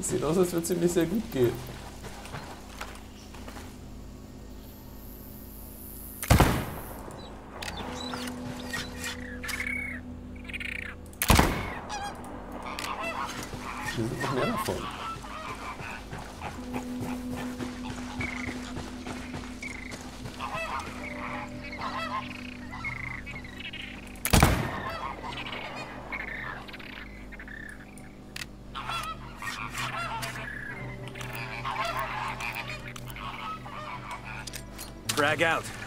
sieht aus, als würde es ihm nicht sehr gut gehen. Hier sind noch mehr davon. Frag out.